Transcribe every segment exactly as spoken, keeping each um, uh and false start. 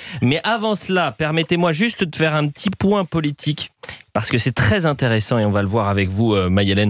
Mais avant cela, permettez-moi juste de faire un petit point politique, parce que c'est très intéressant et on va le voir avec vous, euh, Maï-Hélène,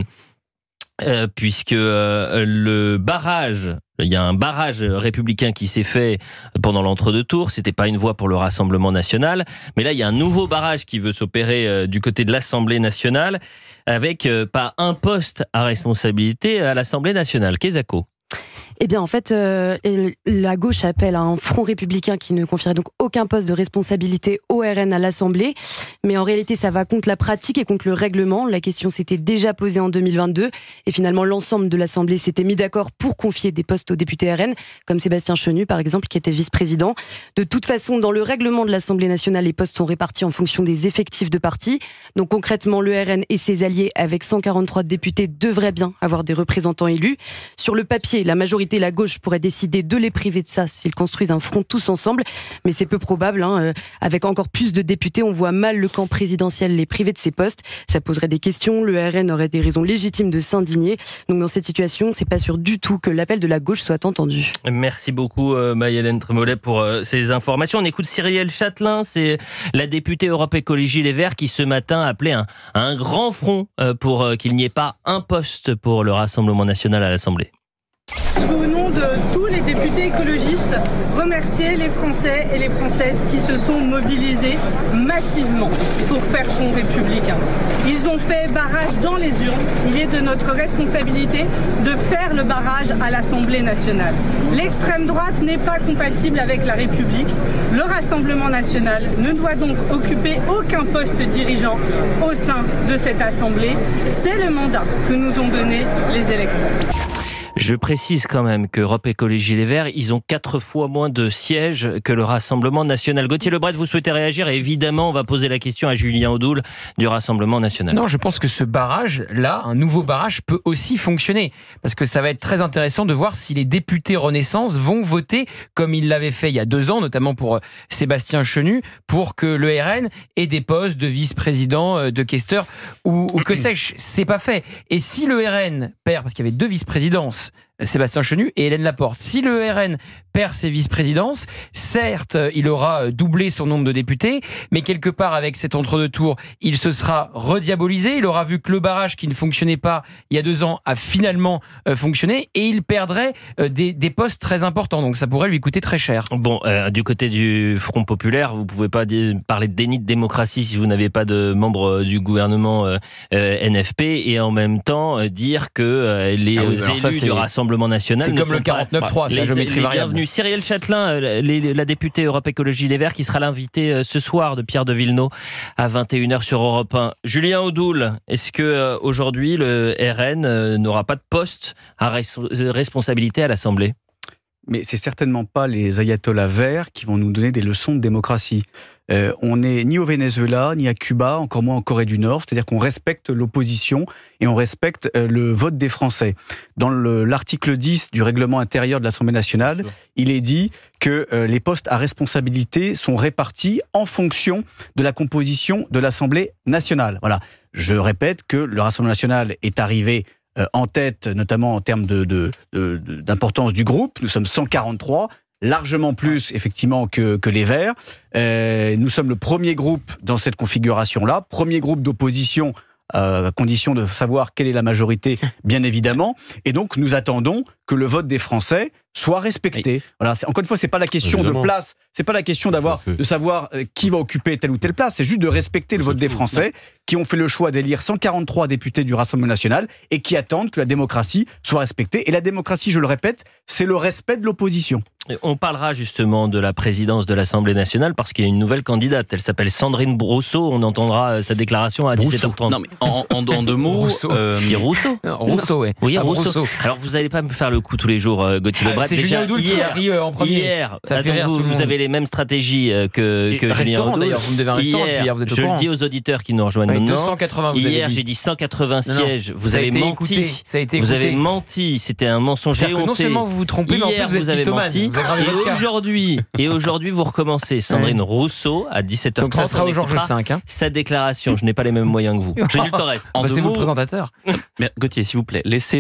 euh, puisque euh, le barrage, il y a un barrage républicain qui s'est fait pendant l'entre-deux tours, c'était pas une voie pour le Rassemblement national, mais là il y a un nouveau barrage qui veut s'opérer euh, du côté de l'Assemblée nationale, avec euh, pas un poste à responsabilité à l'Assemblée nationale. Kézako. Eh bien, en fait, euh, la gauche appelle à un front républicain qui ne confierait donc aucun poste de responsabilité au R N à l'Assemblée. Mais en réalité, ça va contre la pratique et contre le règlement. La question s'était déjà posée en deux mille vingt-deux. Et finalement, l'ensemble de l'Assemblée s'était mis d'accord pour confier des postes aux députés R N, comme Sébastien Chenu, par exemple, qui était vice-président. De toute façon, dans le règlement de l'Assemblée nationale, les postes sont répartis en fonction des effectifs de parti. Donc concrètement, le R N et ses alliés, avec cent quarante-trois députés, devraient bien avoir des représentants élus. Sur le papier, la majorité la gauche pourrait décider de les priver de ça s'ils construisent un front tous ensemble, mais c'est peu probable. Hein. Avec encore plus de députés, on voit mal le camp présidentiel les priver de ces postes. Ça poserait des questions, le R N aurait des raisons légitimes de s'indigner. Donc dans cette situation, c'est pas sûr du tout que l'appel de la gauche soit entendu. Merci beaucoup euh, Maï-Hélène Trémollet pour euh, ces informations. On écoute Cyrielle Châtelain, c'est la députée Europe Écologie Les Verts qui ce matin appelait un, un grand front euh, pour euh, qu'il n'y ait pas un poste pour le Rassemblement national à l'Assemblée. Je veux au nom de tous les députés écologistes remercier les Français et les Françaises qui se sont mobilisés massivement pour faire front républicain. Ils ont fait barrage dans les urnes. Il est de notre responsabilité de faire le barrage à l'Assemblée nationale. L'extrême droite n'est pas compatible avec la République. Le Rassemblement national ne doit donc occuper aucun poste dirigeant au sein de cette Assemblée. C'est le mandat que nous ont donné les électeurs. Je précise quand même qu'Europe Écologie Les Verts, ils ont quatre fois moins de sièges que le Rassemblement national. Gauthier Lebret, vous souhaitez réagir? Et évidemment, on va poser la question à Julien Audoul du Rassemblement national. Non, je pense que ce barrage-là, un nouveau barrage, peut aussi fonctionner. Parce que ça va être très intéressant de voir si les députés Renaissance vont voter comme ils l'avaient fait il y a deux ans, notamment pour Sébastien Chenu, pour que le R N ait des postes de vice-président, de questeur ou, ou que sais-je. C'est pas fait. Et si le R N perd, parce qu'il y avait deux vice-présidences, Sébastien Chenu et Hélène Laporte. Si le R N perd ses vice-présidences, certes, il aura doublé son nombre de députés, mais quelque part, avec cet entre-deux tours, il se sera rediabolisé. Il aura vu que le barrage qui ne fonctionnait pas il y a deux ans a finalement euh, fonctionné et il perdrait euh, des, des postes très importants. Donc ça pourrait lui coûter très cher. Bon, euh, du côté du Front populaire, vous ne pouvez pas dire, parler de déni de démocratie si vous n'avez pas de membres du gouvernement euh, euh, N F P et en même temps euh, dire que euh, les ah oui, élus ça, du Rassemblement national c'est comme le quarante-neuf trois, c'est la géométrie variable. Bienvenue. Cyrielle Châtelain, les, la députée Europe Écologie Les Verts, qui sera l'invitée ce soir de Pierre de Villeneuve à vingt et une heures sur Europe un. Julien Audoul, est-ce que euh, aujourd'hui le R N euh, n'aura pas de poste à res- responsabilité à l'Assemblée ? Mais c'est certainement pas les ayatollahs verts qui vont nous donner des leçons de démocratie. Euh, on n'est ni au Venezuela, ni à Cuba, encore moins en Corée du Nord. C'est-à-dire qu'on respecte l'opposition et on respecte euh, le vote des Français. Dans le, l'article dix du règlement intérieur de l'Assemblée nationale, il est dit que euh, les postes à responsabilité sont répartis en fonction de la composition de l'Assemblée nationale. Voilà. Je répète que le Rassemblement national est arrivé en tête, notamment en termes de, de, de, d'importance du groupe. Nous sommes cent quarante-trois, largement plus effectivement que, que les Verts. Euh, nous sommes le premier groupe dans cette configuration-là, premier groupe d'opposition, euh, à condition de savoir quelle est la majorité, bien évidemment. Et donc nous attendons que le vote des Français soit respecté. Voilà, c'est, encore une fois, c'est pas la question évidemment. de place, c'est pas la question d'avoir, de savoir euh, qui va occuper telle ou telle place, c'est juste de respecter le vote des Français qui ont fait le choix d'élire cent quarante-trois députés du Rassemblement national et qui attendent que la démocratie soit respectée. Et la démocratie, je le répète, c'est le respect de l'opposition. On parlera justement de la présidence de l'Assemblée nationale parce qu'il y a une nouvelle candidate. Elle s'appelle Sandrine Rousseau. On entendra sa déclaration à dix-sept heures trente. Non, mais en, en, en deux mots, Rousseau. Euh, Rousseau. Rousseau, oui. Oui, ah, Rousseau. Rousseau. Alors vous n'allez pas me faire le coup tous les jours, euh, Gauthier Lebret. Ah, c'est Julien Audoul qui a ri en premier. Hier, ça fait rire vous, tout le monde. Vous avez les mêmes stratégies que, que Julien Audoul. D'ailleurs, vous me devez un restaurant. Hier, hier, vous êtes au je courant. le dis aux auditeurs qui nous rejoignent oui, maintenant. deux cent quatre-vingts, vous Hier, avez dit. j'ai dit cent quatre-vingts non, sièges. Vous ça avez été menti. Écouté, ça a été vous écouté. avez menti. C'était un mensonge éhonté. Non seulement vous vous trompez, mais en plus Hier, vous, vous avez menti. Et aujourd'hui, et aujourd'hui, vous recommencez. Sandrine Rousseau à dix-sept heures trente. Donc ça sera au Georges cinq. Hein. Sa déclaration. Je n'ai pas les mêmes moyens que vous. Gilles Torres. En bah, c'est vous le présentateur. Mais Gauthier, s'il vous plaît, laissez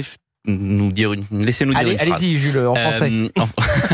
nous dire une, laissez-nous dire Allez, une phrase. allez-y, Jules, en français. Euh, en...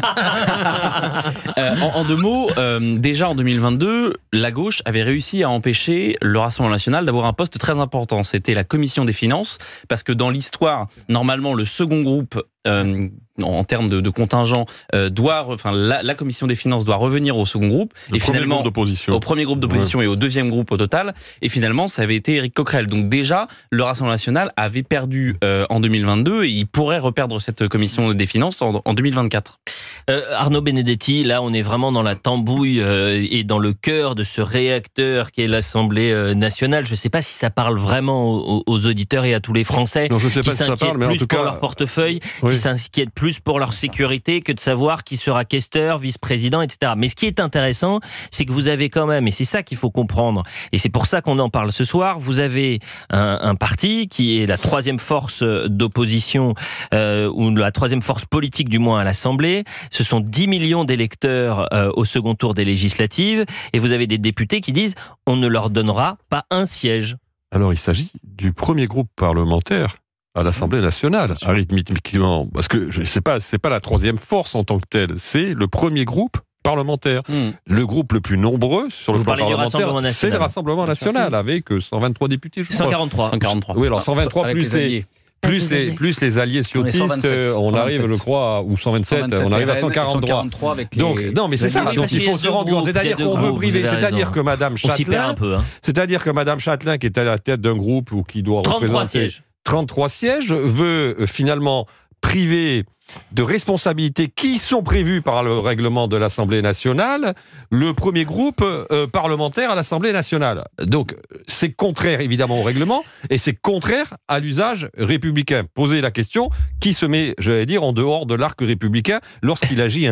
euh, en, en deux mots, euh, déjà en deux mille vingt-deux, la gauche avait réussi à empêcher le Rassemblement national d'avoir un poste très important. C'était la commission des finances, parce que dans l'histoire, normalement, le second groupe, euh, en termes de, de contingent, euh, doit, enfin, la, la commission des finances doit revenir au second groupe. Le et finalement, d'opposition. au premier groupe d'opposition ouais. et au deuxième groupe au total. Et finalement, ça avait été Éric Coquerel. Donc déjà, le Rassemblement national avait perdu euh, en deux mille vingt-deux et il pourrait reperdre cette commission des finances en, en deux mille vingt-quatre. Euh, Arnaud Benedetti, là on est vraiment dans la tambouille euh, et dans le cœur de ce réacteur qui est l'Assemblée euh, nationale. Je ne sais pas si ça parle vraiment aux, aux auditeurs et à tous les Français non, je sais qui pas si ça parle, mais plus en tout pour cas, leur portefeuille, oui. qui s'inquiètent plus pour leur sécurité que de savoir qui sera questeur, vice-président, et cetera. Mais ce qui est intéressant, c'est que vous avez quand même, et c'est ça qu'il faut comprendre, et c'est pour ça qu'on en parle ce soir, vous avez un, un parti qui est la troisième force d'opposition, euh, ou la troisième force politique du moins à l'Assemblée. Ce sont dix millions d'électeurs euh, au second tour des législatives, et vous avez des députés qui disent on ne leur donnera pas un siège. Alors il s'agit du premier groupe parlementaire à l'Assemblée nationale, arithmétiquement, parce que je sais pas, c'est pas la troisième force en tant que telle, c'est le premier groupe parlementaire. Mmh. Le groupe le plus nombreux sur le Vous plan parlementaire, c'est le Rassemblement national, avec cent vingt-trois députés, je crois. cent quarante-trois. cent quarante-trois. Oui, alors cent vingt-trois avec plus les les... alliés. Plus les, plus les alliés ciotistes, on arrive, je crois, ou cent vingt-sept, on arrive à cent quarante-trois. Avec donc, les... non, mais c'est ça. Oui, Donc, il faut se rendre compte. C'est-à-dire qu'on veut priver. C'est-à-dire que Madame Châtelain, hein. c'est-à-dire que Madame Châtelain, qui est à la tête d'un groupe ou qui doit représenter sièges. trente-trois sièges, veut euh, finalement priver de responsabilités qui sont prévues par le règlement de l'Assemblée nationale, le premier groupe euh, parlementaire à l'Assemblée nationale. Donc, c'est contraire évidemment au règlement et c'est contraire à l'usage républicain. Posez la question, qui se met, j'allais dire, en dehors de l'arc républicain lorsqu'il agit ainsi ?